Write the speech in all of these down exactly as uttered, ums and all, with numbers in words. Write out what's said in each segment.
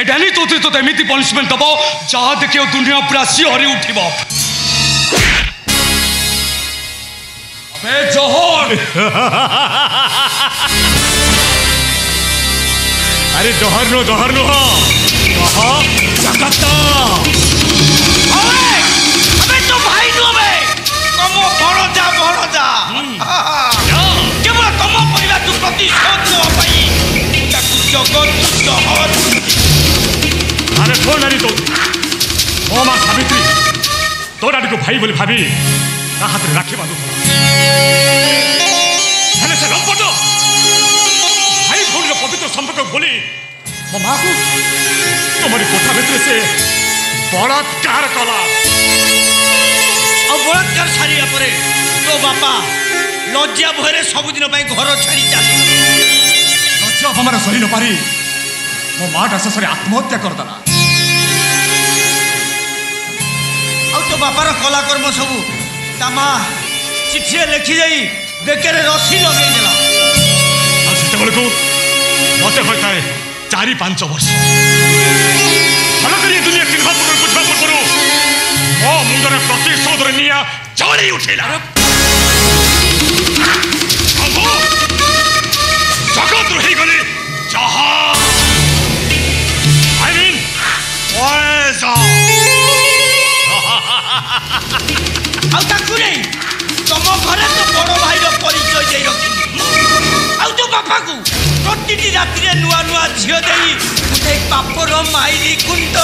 एडानी चौधरी तो एमती पनिशमेंट दब जहाँ देखे दुनिया पूरा सिहरी उठिब। अबे जहर अरे जहर नो जहर नो जगत अबे तो भाई नो बे तुम भरोजा भरोजा केवल तुम परिवार तू प्रतिशोध नो भाई ताकू जगत जहर। अरे छोड़ नहीं तो ओ मां सावित्री तो डाडी को भाई बोली भाभी ता हाथ रे राखी बांधु हेले से लंपट भाई भौणी रो पवित्र संपर्क बोली मो मां को तुम्हारी कोठा भितर से बलात्कार कला और बलात्कार सारिया परे तो बापा लज्जा भयरे सबुदिन घर छाड़ी चली लज्जा हमारा सही न पारी मो माटा शेष आत्महत्या करदेला। तो बापार कलाकर्म सबू ता माँ चिठी लिखी जाई बेकेरे रसी लगे देला से मत होता है चारि पांच वर्ष भल कर दुनिया चिन्ह बुझा पूर्व मो मुंडर प्रतिशोध निया जली उठेला जगत रही गले जहा आई मीन तुम घरे तो बड़ भाई परिचय दे रखी तो बापा को प्रति राति नुआ नुआ झील दे गोटे पापर माइली कुंड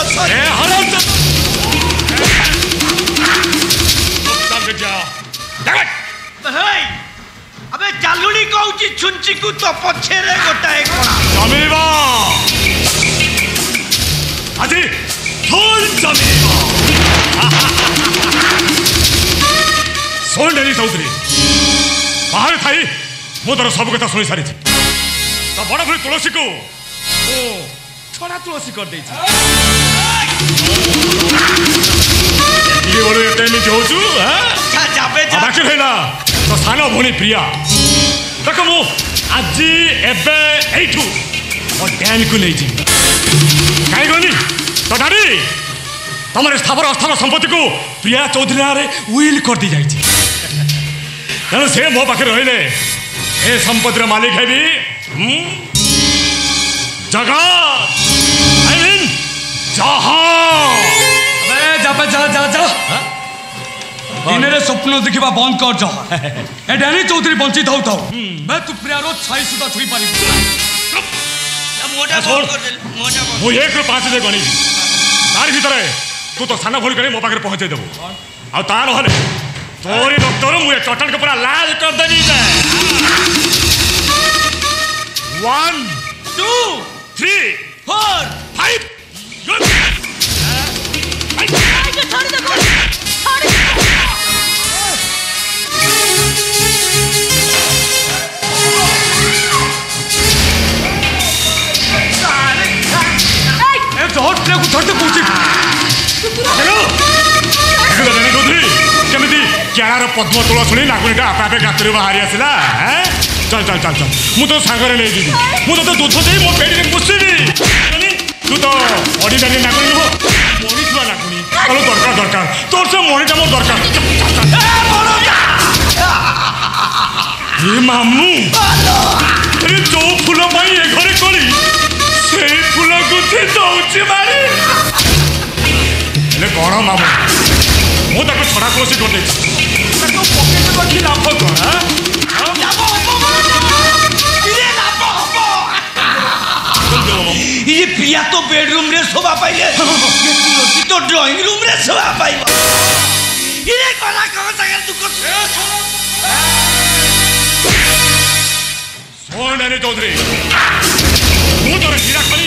अबे चालुणी कहूँ छुंची को तो पछे गोटाए जमीबा आज फुल जमीबा सोल्डेरी चौधरी बाहर थाई मु तोर सब कथा शुणी सारी तो बड़ भाई तुलसी को ओ छड़ा तुलसी कर दे बाकी रहा तो सान भौणी प्रिया देख मु आज एठू डैम को नहीं कहीं गनी तो डाडी तुम स्थावर अस्थावर संपत्ति को प्रिया चौधरी नारे विल कर दी जाए तेणु से मो पाखे रही ए संपत्तिर मालिक है भी जगह आई मीन जहा जा जा जा दिन स्वप्न देखा बंद कर जा एडानी चौधरी बंचित हो था मैं तू प्रियार छाई सुधा छुई पारि मु एक रु पाँच दे गणी तार भीतर तू तो सान भोली कर मो पाखे पहुंचे देबू आ ता न तोरी डॉक्टर मुझे चटन के पूरा लाल कर देनी है one two three four five क्यार पद्म तुल शुणी नागुनीटा आपे आपे गातर बाहरी आसला चल चल चल चल मु तो सागर नहीं जी मुझे तो दूध दे मो पेट में पुषिबी तू तो ऑर्डिनरी नागुनी नुह मणि छुआ नागुनी चलो दरकार दरकार तोर से मणिटा मोर दरकार मामू जो फूल पाई ए घरे करी से फूल गुथी दौची मारी कौन मामू मु ताको छड़ा कोसी कर दे ताको पॉकेट में रखी लाभ कर लाभ हो इरे लाभ हो ये प्रिया तो बेडरूम रे सोबा पाइले ये तुलसी तो ड्राइंग रूम रे सोबा पाइबो इरे कला कहा सगर तू को सोन चौधरी मु तोर हीरा